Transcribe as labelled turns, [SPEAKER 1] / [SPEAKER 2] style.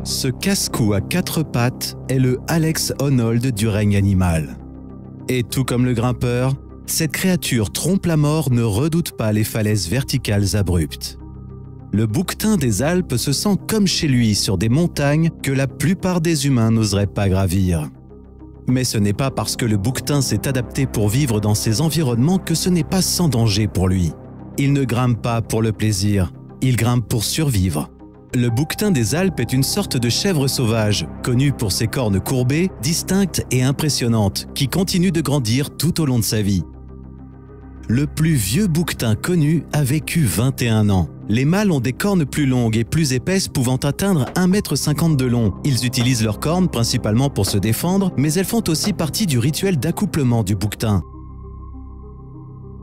[SPEAKER 1] Ce casse-cou à 4 pattes est le Alex Honnold du règne animal. Et tout comme le grimpeur, cette créature trompe la mort ne redoute pas les falaises verticales abruptes. Le bouquetin des Alpes se sent comme chez lui sur des montagnes que la plupart des humains n'oseraient pas gravir. Mais ce n'est pas parce que le bouquetin s'est adapté pour vivre dans ces environnements que ce n'est pas sans danger pour lui. Il ne grimpe pas pour le plaisir, il grimpe pour survivre. Le bouquetin des Alpes est une sorte de chèvre sauvage, connue pour ses cornes courbées, distinctes et impressionnantes, qui continue de grandir tout au long de sa vie. Le plus vieux bouquetin connu a vécu 21 ans. Les mâles ont des cornes plus longues et plus épaisses pouvant atteindre 1,50 m de long. Ils utilisent leurs cornes principalement pour se défendre, mais elles font aussi partie du rituel d'accouplement du bouquetin.